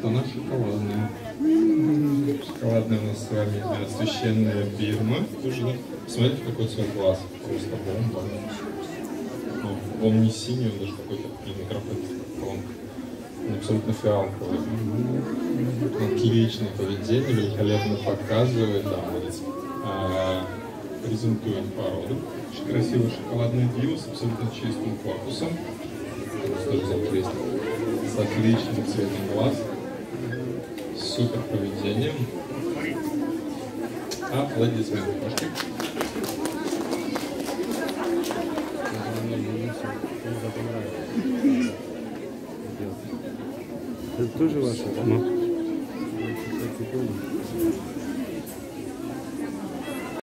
она шоколадная. Шоколадная у нас с вами священная Бирма. Тоже, смотрите, какой цвет глаз. Просто бомба. Ну, он не синий, он даже какой-то микрофон. Он абсолютно фиалковый. Отличное поведение, великолепно показывает, да, презентует породу. Очень красивый шоколадный дью с абсолютно чистым корпусом. С отличным цветом глаз. Супер поведением. Аплодисменты, пошли. Это тоже ваша, да?